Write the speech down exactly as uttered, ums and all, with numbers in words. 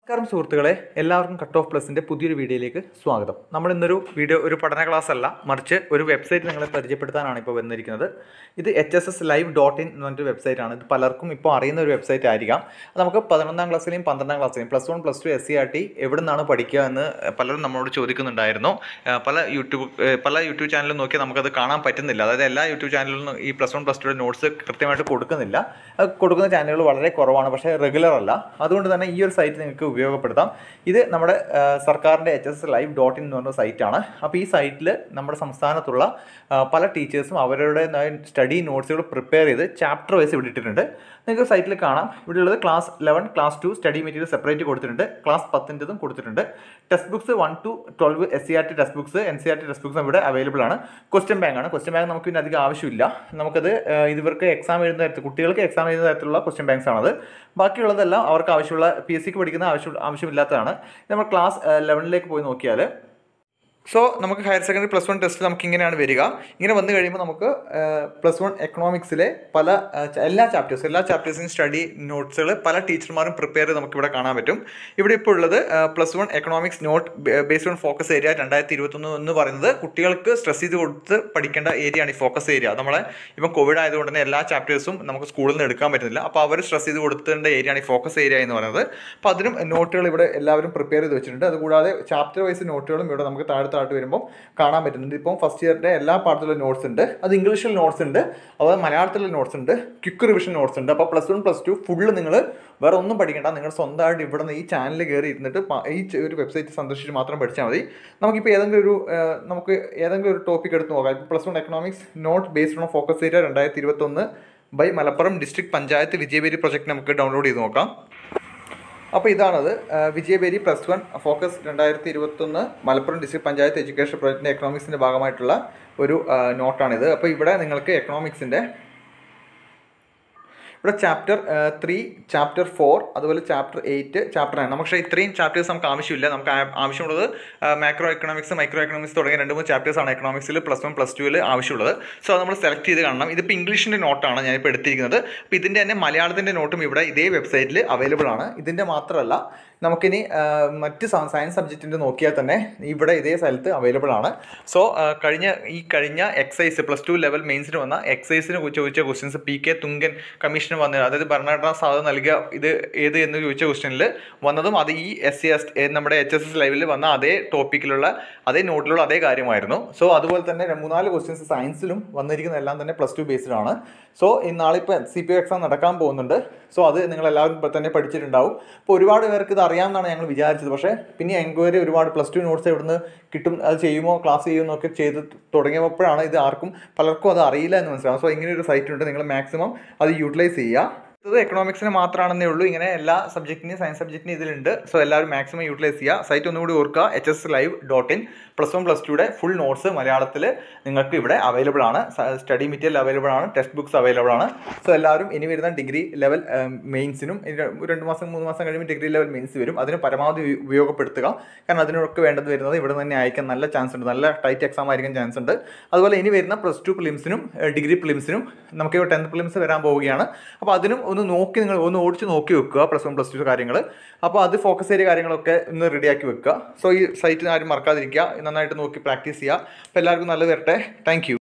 നമസ്കാരം സുഹൃത്തുക്കളെ, എല്ലാവർക്കും കട്ട് ഓഫ് പ്ലസിൻ്റെ പുതിയൊരു വീഡിയോയിലേക്ക് സ്വാഗതം. നമ്മൾ ഇന്നൊരു വീഡിയോ ഒരു പഠന ക്ലാസ് അല്ല, മറിച്ച് ഒരു വെബ്സൈറ്റ് നിങ്ങളെ പരിചയപ്പെടുത്താനാണ് ഇപ്പോൾ വന്നിരിക്കുന്നത്. ഇത് H S S live dot in എന്ന് പറഞ്ഞൊരു വെബ്സൈറ്റാണ്. ഇത് പലർക്കും ഇപ്പോൾ അറിയുന്ന ഒരു വെബ്സൈറ്റ് ആയിരിക്കാം. നമുക്ക് പതിനൊന്നാം ക്ലാസ്സിലെയും പന്ത്രണ്ടാം ക്ലാസ്സിലെയും plus one plus two S C R T എവിടെ നിന്നാണ് പഠിക്കുക എന്ന് പലരും നമ്മളോട് ചോദിക്കുന്നുണ്ടായിരുന്നു. പല യൂട്യൂബ് പല യൂട്യൂബ് ചാനലും നോക്കി നമുക്കത് കാണാൻ പറ്റുന്നില്ല. അതായത് എല്ലാ യൂട്യൂബ് ചാനലിലും ഈ പ്ലസ് വൺ പ്ലസ് ടുയുടെ നോട്ട്സ് കൃത്യമായിട്ട് കൊടുക്കുന്നില്ല. കൊടുക്കുന്ന ചാനലുകൾ വളരെ കുറവാണ്, പക്ഷേ റെഗുലർ അല്ല. അതുകൊണ്ട് തന്നെ ഈ ഒരു സൈറ്റ് നിങ്ങൾക്ക് ഉപയോഗപ്പെടുത്താം. ഇത് നമ്മുടെ സർക്കാരിൻ്റെ H S S live dot in എന്ന് പറഞ്ഞ സൈറ്റാണ്. അപ്പോൾ ഈ സൈറ്റിൽ നമ്മുടെ സംസ്ഥാനത്തുള്ള പല ടീച്ചേഴ്സും അവരുടെ സ്റ്റഡി നോട്ട്സുകൾ പ്രിപ്പയർ ചെയ്ത് ചാപ്റ്റർ വൈസ് ഇവിടെ ഇട്ടിട്ടുണ്ട്. നിങ്ങൾക്ക് സൈറ്റിൽ കാണാം. ഇവിടെ ഉള്ളത് class eleven class two study material separate കൊടുത്തിട്ടുണ്ട്. ക്ലാസ് പത്തിൻ്റെതും കൊടുത്തിട്ടുണ്ട്. Text books one two twelve S C R T text books N C R T text books ഇവിടെ അവൈലബിൾ ആണ്. ക്വസ്റ്റ്യൻ ബാങ്ക് ആണ്. ക്വസ്റ്റ്യൻ ബാങ്ക് നമുക്ക് പിന്നെ അധികം ആവശ്യമില്ല. നമുക്കത് ഇവർക്ക് എക്സാം എഴുതുന്ന തരത്തിൽ കുട്ടികൾക്ക് എക്സാം എഴുതുന്ന തരത്തിലുള്ള ക്വസ്റ്റ്യൻ ബാങ്ക്സ് ആണത്. ബാക്കിയുള്ളതെല്ലാം അവർക്ക് ആവശ്യമുള്ള പി എസ് സിക്ക് പഠിക്കുന്ന ആവശ്യം ആവശ്യമില്ലാത്തതാണ്. നമ്മൾ ക്ലാസ് ലെവനിലേക്ക് പോയി നോക്കിയാൽ സോ നമുക്ക് higher secondary plus one test നമുക്ക് ഇങ്ങനെയാണ് വരിക. ഇങ്ങനെ വന്നു കഴിയുമ്പോൾ നമുക്ക് പ്ലസ് വൺ എക്കണോമിക്സിലെ പല എല്ലാ ചാപ്റ്റേഴ്സും എല്ലാ ചാപ്റ്റേഴ്സിനും സ്റ്റഡി നോട്ട്സുകൾ പല ടീച്ചർമാരും പ്രിപ്പയർ ചെയ്ത് നമുക്കിവിടെ കാണാൻ പറ്റും. ഇവിടെ ഇപ്പോൾ ഉള്ളത് plus one economics note based on focus area രണ്ടായിരത്തി ഇരുപത്തൊന്ന് എന്ന് പറയുന്നത് കുട്ടികൾക്ക് സ്ട്രെസ് ചെയ്ത് കൊടുത്ത് പഠിക്കേണ്ട ഏരിയയാണ് ഈ ഫോക്കസ് ഏരിയ. നമ്മളെ ഇപ്പം കോവിഡ് ആയതുകൊണ്ട് തന്നെ എല്ലാ ചാപ്റ്റേഴ്സും നമുക്ക് സ്കൂളിൽ നിന്ന് എടുക്കാൻ പറ്റുന്നില്ല. അപ്പോൾ അവർ സ്ട്രെസ് ചെയ്ത് കൊടുത്തേണ്ട ഏരിയയാണ് ഈ ഫോക്കസ് ഏരിയ എന്ന് പറയുന്നത്. അപ്പോൾ അതിനും നോട്ടുകൾ ഇവിടെ എല്ലാവരും പ്രിപ്പയർ ചെയ്ത് വെച്ചിട്ടുണ്ട്. അതുകൂടാതെ ചാപ്റ്റർ വൈസ് നോട്ടുകളും ഇവിടെ നമുക്ക് താഴെ താഴത്ത് വരുമ്പോൾ കാണാൻ പറ്റുന്നുണ്ട്. ഇപ്പം ഫസ്റ്റ് ഇയറിൻ്റെ എല്ലാ പാർട്ടിലും നോട്ട്സ് ഉണ്ട്. അത് ഇംഗ്ലീഷിൽ നോട്ട്സ് ഉണ്ട്, അതുപോലെ മലയാളത്തിലെ നോട്ട്സ് ഉണ്ട്, ക്വിക്ക് റിവിഷൻ നോട്ട്സ് ഉണ്ട്. അപ്പോൾ plus one plus two full നിങ്ങൾ വേറെ ഒന്നും പഠിക്കേണ്ട. നിങ്ങൾ സ്വന്തമായിട്ട് ഇവിടെ നിന്ന് ഈ ചാനൽ കയറി ഇരുന്നിട്ട് ഈ ഒരു വെബ്സൈറ്റ് സന്ദർശിച്ച് മാത്രം പഠിച്ചാൽ മതി. നമുക്കിപ്പോൾ ഏതെങ്കിലും ഒരു നമുക്ക് ഏതെങ്കിലും ഒരു ടോപ്പിക് എടുത്ത് നോക്കാം. ഇപ്പോൾ plus one economics note based on focus area രണ്ടായിരത്തി ഇരുപത്തൊന്ന് by Malappuram district panchayat Vijayabheri project നമുക്ക് ഡൗൺലോഡ് ചെയ്ത് നോക്കാം. അപ്പോൾ ഇതാണത്, വിജയബേരി പ്ലസ് വൺ ഫോക്കസ് രണ്ടായിരത്തി ഇരുപത്തൊന്ന് മലപ്പുറം ഡിസ്ട്രിക്ട് പഞ്ചായത്ത് എഡ്യൂക്കേഷൻ പ്രോജക്റ്റിൻ്റെ എക്കണോമിക്സിൻ്റെ ഭാഗമായിട്ടുള്ള ഒരു നോട്ടാണിത്. അപ്പോൾ ഇവിടെ നിങ്ങൾക്ക് എക്കണോമിക്സിൻ്റെ ഇവിടെ ചാപ്റ്റർ ത്രീ ചാപ്റ്റർ ഫോർ അതുപോലെ ചാപ്റ്റർ എയ്റ്റ് ചാപ്റ്റർ നയൻ നമുക്ക് ഇത്രയും ചാപ്റ്റേഴ്സ് നമുക്ക് ആവശ്യമില്ല. നമുക്ക് ആവശ്യമുള്ളത് മാക്രോ എക്കണോമിക്സ് മൈക്രോ എക്കണോമിക്സ് തുടങ്ങിയ രണ്ട് മൂന്ന് ചാപ്റ്റേഴ്സാണ് എക്കണോമിക്സിൽ പ്ലസ് വൺ പ്ലസ് ടുവിൽ ആവശ്യമുള്ളത്. സോ അത് നമ്മൾ സെലക്ട് ചെയ്ത് കാണണം. ഇതിപ്പോൾ ഇംഗ്ലീഷിൻ്റെ നോട്ടാണ് ഞാനിപ്പോൾ എടുത്തിരിക്കുന്നത്. അപ്പോൾ ഇതിൻ്റെ തന്നെ മലയാളത്തിൻ്റെ നോട്ടും ഇവിടെ ഇതേ വെബ്സൈറ്റിൽ അവൈലബിൾ ആണ്. ഇതിൻ്റെ മാത്രമല്ല നമുക്കിനി മറ്റ് സയൻസ് സബ്ജക്റ്റിൻ്റെ നോക്കിയാൽ തന്നെ ഇവിടെ ഇതേ സ്ഥലത്ത് അവൈലബിൾ ആണ്. സോ കഴിഞ്ഞ ഈ കഴിഞ്ഞ എക്സൈസ് പ്ലസ് ടു ലെവൽ മെയിൻസിന് വന്ന എക്സൈസിന് ചോദിച്ച ക്വസ്റ്റ്യൻസ് പി കെ തുങ്കൻ കമ്മീഷന് വന്നത്, അതായത് ഭരണഘടനാ സാധ്യത നൽകിയ ഇത് ഏത് എന്ന് ചോദിച്ച ക്വസ്റ്റ്യനിൽ വന്നതും അത് ഈ എസ് സി എസ് നമ്മുടെ എച്ച് എസ് എസ് ലെവലിൽ വന്ന അതേ ടോപ്പിക്കിലുള്ള അതേ നോട്ടിലുള്ള അതേ കാര്യമായിരുന്നു. സോ അതുപോലെ തന്നെ മൂന്നാല് ക്വസ്റ്റ്യൻസ് സയൻസിലും വന്നിരിക്കുന്നതെല്ലാം തന്നെ പ്ലസ് ടു ബേസ്ഡ് ആണ്. സോ ഈ നാളിപ്പോൾ സി പി എക്സാം നടക്കാൻ പോകുന്നുണ്ട്. സോ അത് നിങ്ങളെല്ലാവരും ഇപ്പോൾ തന്നെ പഠിച്ചിട്ടുണ്ടാവും. അപ്പോൾ ഒരുപാട് പേർക്ക് ഇത് അറിയാമെന്നാണ് ഞങ്ങൾ വിചാരിച്ചത്. പക്ഷേ പിന്നെ എൻക്വയറി ഒരുപാട് പ്ലസ് ടു നോട്ട്സ് എവിടുന്ന് കിട്ടും, അത് ചെയ്യുമോ ക്ലാസ് ചെയ്യുമോ ഒക്കെ ചെയ്ത് തുടങ്ങിയപ്പോഴാണ് ഇത് ആർക്കും പലർക്കും അത് അറിയില്ല എന്ന് മനസ്സിലാവും. സോ ഇങ്ങനെ ഒരു സൈറ്റ് ഉണ്ട്, നിങ്ങൾ മാക്സിമം അത് യൂട്ടിലൈസ് ചെയ്യുക. ഇത് എക്കണോമിക്സിന് മാത്രമാണെന്നേ ഉള്ളൂ. ഇങ്ങനെ എല്ലാ സബ്ജക്റ്റിനും സയൻസ് സബ്ജക്റ്റിനും ഇതിലുണ്ട്. സോ എല്ലാവരും മാക്സിമം യൂട്ടിലൈസ് ചെയ്യുക. സൈറ്റ് ഒന്നുകൂടി ഓർക്കുക, H S live dot in. Plus one plus ടുയുടെ ഫുൾ നോട്ട്സ് മലയാളത്തിൽ നിങ്ങൾക്ക് ഇവിടെ അവൈലബിൾ ആണ്. സ്റ്റഡി മെറ്റീരിയൽ അവൈലബിൾ ആണ്, ടെക്സ്റ്റ് ബുക്സ് അവൈലബിൾ ആണ്. സോ എല്ലാവരും ഇനി വരുന്ന ഡിഗ്രി ലെവൽ മെയിൻസിനും രണ്ട് മാസം മൂന്ന് മാസം കഴിയുമ്പോൾ ഡിഗ്രി ലെവൽ മെയിൻസ് വരും. അതിന് പരമാവധി ഉപയോഗപ്പെടുത്തുക. കാരണം അതിനൊക്കെ വേണ്ടത് വരുന്നത് ഇവിടെ തന്നെ അയക്കാൻ നല്ല ചാൻസ് ഉണ്ട്. നല്ല ടൈറ്റ് എക്സാം ആയിരിക്കാൻ ചാൻസ് ഉണ്ട്. അതുപോലെ ഇനി വരുന്ന പ്ലസ് ടു പ്രിലിംസിനും ഡിഗ്രി പ്രിലിംസിനും നമുക്ക് ടെൻത്ത് പ്രിലിംസ് വരാൻ പോവുകയാണ്. അപ്പോൾ അതിനും ഒന്ന് നോക്കി നിങ്ങൾ ഒന്ന് ഓടിച്ച് നോക്കി വെക്കുക പ്ലസ് വൺ പ്ലസ് ടു കാര്യങ്ങൾ. അപ്പോൾ അത് ഫോക്കസ് ഏരിയ കാര്യങ്ങളൊക്കെ ഒന്ന് റെഡിയാക്കി വെക്കുക. സോ ഈ സൈറ്റ് ആരും മറക്കാതിരിക്കുക, നന്നായിട്ട് നോക്കി പ്രാക്ടീസ് ചെയ്യുക. അപ്പോൾ എല്ലാവർക്കും നല്ലത് വരട്ടെ. Thank U.